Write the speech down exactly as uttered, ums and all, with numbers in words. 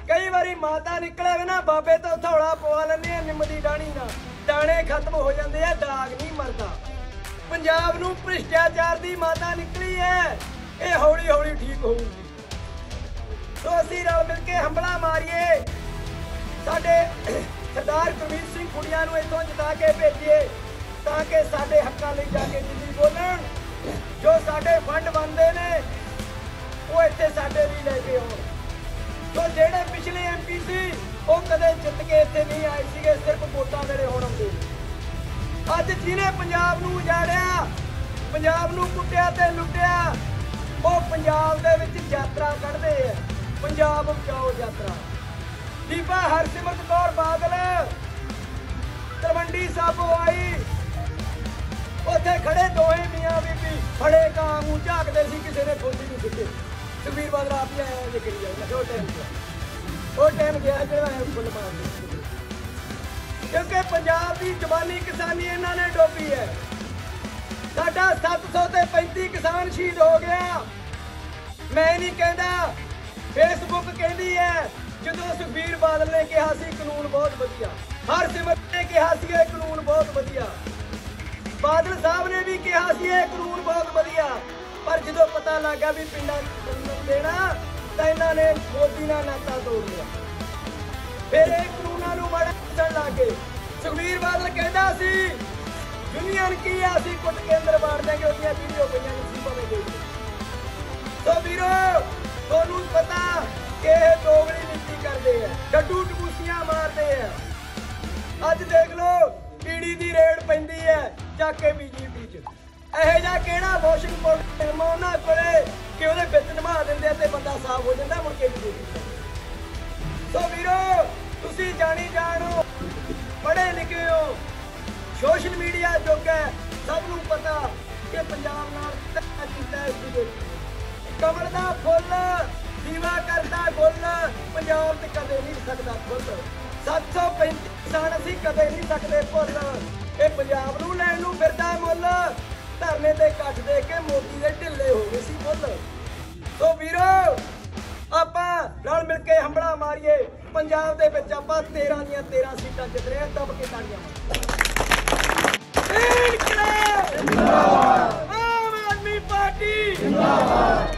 कई बारी माता निकले वे ना बाबे तो थोड़ा पवा लेंदे निम दी डाणी ना दाने खत्म हो जाते हैं, दाग नहीं मरता। पंजाब नूं भ्रिष्टाचार दी माता निकली है, ये हौली हौली ठीक होगी। तो असीं रल मिल के हंबला मारिए, साडे सरदार गुरमीत सिंह कुड़ियां नूं इत्थों जिता के भेजिए ताकि साडे हक्कां लई जाके दिल्ली बोलण। जो साडे फंड बनदे ने वो इत्थे साडे लई लैके आउण। तो जेड़े पिछले एम पी सी वो कदे जित के इत्थे नहीं आए सीगे, सिर्फ वोटां वेले हुण आउंदे। अज जिहने पंजाब नूं उजाड़िया, पंजाब नूं कुੱਟਿਆ ते लुੱਟਿਆ, वो पंजाब दे विच यात्रा कढदे आ, पंजाब बचाओ यात्रा। बीबा हरसिमरत कौर बादल तलवंडी साबो आई, उत्थे खड़े दोहे मियां बीबी फड़े कां वांगू झाकदे सी, किसी ने फौजी नहीं सिੱਟੇ। सुखबीर बादल आप ही आया जे करी जाए वो टाइम वो टाइम गया जो फुल मार, क्योंकि पंजाब की जवानी किसानी इन्हों ने डोबी है। साडा सत्त सौ ते पैंती किसान शहीद हो गया। मैं नहीं कहता, फेसबुक कहती है जो सुखबीर बादल ने कहा सी कानून बहुत वधिया, हरसिमरत ने कहा सी कानून बहुत वधिया, बादल साहब ने भी कहा सी कानून बहुत वधिया, पर जो पता लग गया भी पिंडा देना तो इन्होंने मोदी ना नाता तोड़ लिया। फिर एक कानूनों नूं बड़ा पसंद लग गए। सुखबीर बादल कहता सी यूनियन की असीं कुट के अंदर मार देंगे, उसदियां वीडियो पईयां नसीबां में गई। तो वीरो तुहानूं पता कि ये दोगली नीति करते हैं, डड्डू टबूसियां मारते हैं। अज देख लो पीड़ी की रेड पैंदी है जाके बीजेपी च, ਇਹੋ ਜਿਹਾ ਕਿਹੜਾ ਵਾਸ਼ਿੰਗ ਪਾਊਡਰ ਉਹਨਾਂ ਕੋਲੇ ਕਿ ਉਹਦੇ ਵਿੱਚ ਨਿਭਾ ਦਿੰਦੇ ਤੇ ਬੰਦਾ ਸਾਫ਼ ਹੋ ਜਾਂਦਾ ਮੁੜ ਕੇ ਵੀ। ਸੋ ਵੀਰੋ ਤੁਸੀਂ ਜਾਣੀ ਜਾਣੋ, ਪੜ੍ਹੇ ਲਿਖੇ ਹੋ, ਸੋਸ਼ਲ ਮੀਡੀਆ ਜੋਗਾ ਸਭ ਨੂੰ ਪਤਾ ਕਿ ਪੰਜਾਬ ਨਾਲ ਧੱਕਾ ਕੀਤਾ ਇਸ ਦੇ ਕਮਲ ਦਾ ਫੁੱਲ ਦੀਵਾ ਕਰਦਾ ਗੁੱਲ ਪੰਜਾਬ ਤੇ ਕਦੇ ਨਹੀਂ ਸਕਦਾ ਫੁੱਲ। ਸੱਤ ਸੌ ਪੈਂਤੀ ਕਿਸਾਨ ਅਸੀਂ ਕਦੇ ਨਹੀਂ ਸਕਦੇ ਭੁੱਲ, ਇਹ ਪੰਜਾਬ ਨੂੰ ਲੈਣ ਨੂੰ ਫਿਰਦਾ ਮੁੱਲ। धरने ते कट दे के मोदी दे ढिले हो गए सी मुल। तो वीरो आपां रल मिल के हमला मारिए, पंजाब दे विच आपां तेरह दियां तेरह सीटां जित रहे हैं, दब के ताड़ियां जिंदाबाद, आम आदमी पार्टी जिंदाबाद।